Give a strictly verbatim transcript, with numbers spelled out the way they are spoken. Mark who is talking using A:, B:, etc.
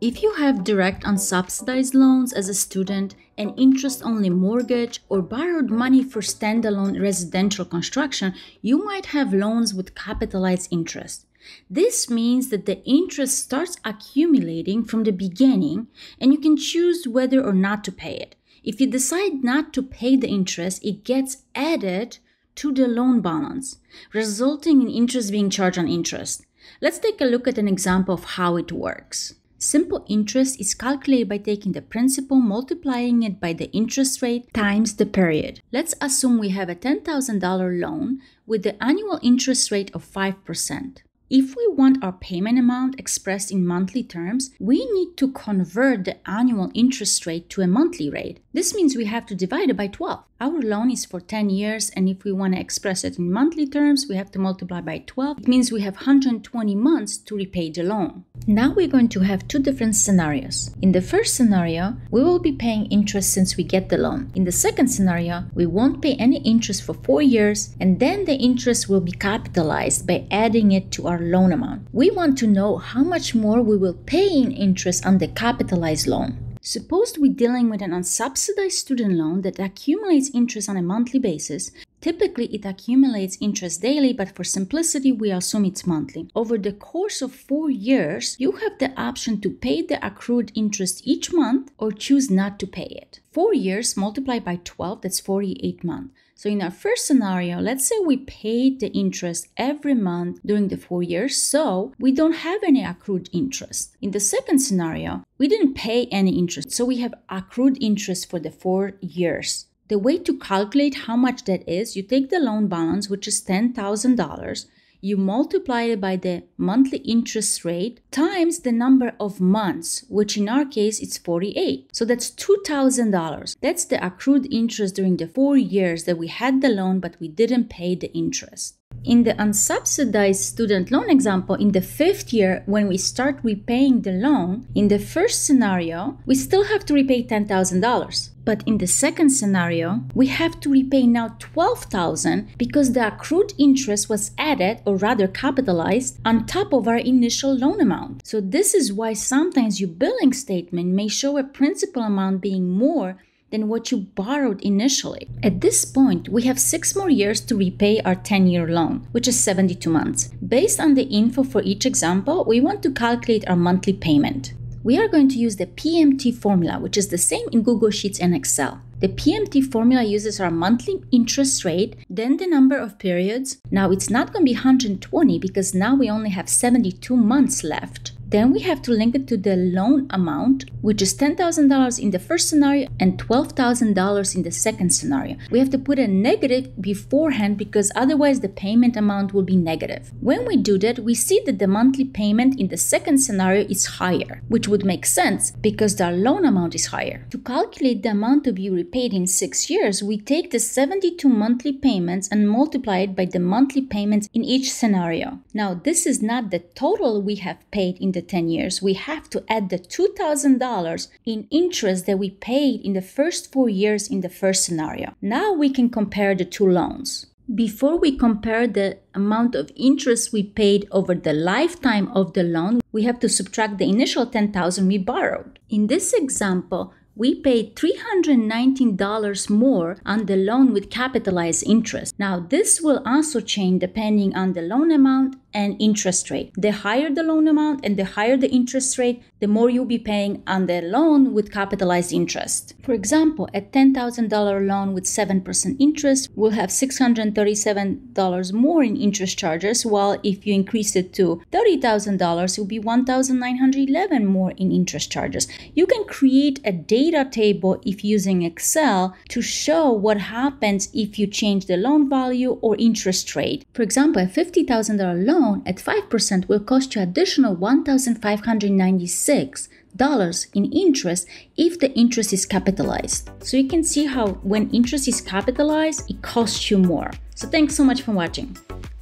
A: If you have direct unsubsidized loans as a student, an interest-only mortgage, or borrowed money for standalone residential construction, you might have loans with capitalized interest. This means that the interest starts accumulating from the beginning, and you can choose whether or not to pay it. If you decide not to pay the interest, it gets added to the loan balance, resulting in interest being charged on interest. Let's take a look at an example of how it works. Simple interest is calculated by taking the principal, multiplying it by the interest rate times the period. Let's assume we have a ten thousand dollars loan with the annual interest rate of five percent. If we want our payment amount expressed in monthly terms, we need to convert the annual interest rate to a monthly rate. This means we have to divide it by twelve. Our loan is for ten years, and if we want to express it in monthly terms, we have to multiply by twelve. It means we have one hundred twenty months to repay the loan. Now we're going to have two different scenarios. In the first scenario, we will be paying interest since we get the loan. In the second scenario, we won't pay any interest for four years, and then the interest will be capitalized by adding it to our loan amount. We want to know how much more we will pay in interest on the capitalized loan. Suppose we're dealing with an unsubsidized student loan that accumulates interest on a monthly basis. Typically, it accumulates interest daily, but for simplicity, we assume it's monthly. Over the course of four years, you have the option to pay the accrued interest each month or choose not to pay it. Four years multiplied by twelve, that's forty-eight months. So in our first scenario, let's say we paid the interest every month during the four years, so we don't have any accrued interest. In the second scenario, we didn't pay any interest, so we have accrued interest for the four years. The way to calculate how much that is, you take the loan balance, which is ten thousand dollars, you multiply it by the monthly interest rate times the number of months, which in our case it's forty-eight. So that's two thousand dollars. That's the accrued interest during the four years that we had the loan, but we didn't pay the interest. In the unsubsidized student loan example, in the fifth year, when we start repaying the loan, in the first scenario, we still have to repay ten thousand dollars. But in the second scenario, we have to repay now twelve thousand dollars because the accrued interest was added, or rather capitalized, on top of our initial loan amount. So this is why sometimes your billing statement may show a principal amount being more than what you borrowed initially. At this point, we have six more years to repay our ten-year loan, which is seventy-two months. Based on the info for each example, we want to calculate our monthly payment. We are going to use the P M T formula, which is the same in Google Sheets and Excel. The P M T formula uses our monthly interest rate, then the number of periods. Now it's not going to be one hundred twenty because now we only have seventy-two months left. Then we have to link it to the loan amount, which is ten thousand dollars in the first scenario and twelve thousand dollars in the second scenario. We have to put a negative beforehand because otherwise the payment amount will be negative. When we do that, we see that the monthly payment in the second scenario is higher, which would make sense because the loan amount is higher. To calculate the amount to be repaid in six years, we take the seventy-two monthly payments and multiply it by the monthly payments in each scenario. Now, this is not the total we have paid in the ten years. We have to add the two thousand dollars in interest that we paid in the first four years in the first scenario. Now we can compare the two loans. Before we compare the amount of interest we paid over the lifetime of the loan, we have to subtract the initial ten thousand dollars we borrowed. In this example, we paid three hundred nineteen dollars more on the loan with capitalized interest. Now, this will also change depending on the loan amount and interest rate. The higher the loan amount and the higher the interest rate, the more you'll be paying on the loan with capitalized interest. For example, a ten thousand dollars loan with seven percent interest will have six hundred thirty-seven dollars more in interest charges, while if you increase it to thirty thousand dollars, it will be one thousand nine hundred eleven dollars more in interest charges. You can create a data table if using Excel to show what happens if you change the loan value or interest rate. For example, a fifty thousand dollars loan at five percent will cost you additional one thousand five hundred ninety-six dollars in interest if the interest is capitalized. So you can see how when interest is capitalized, it costs you more. So thanks so much for watching.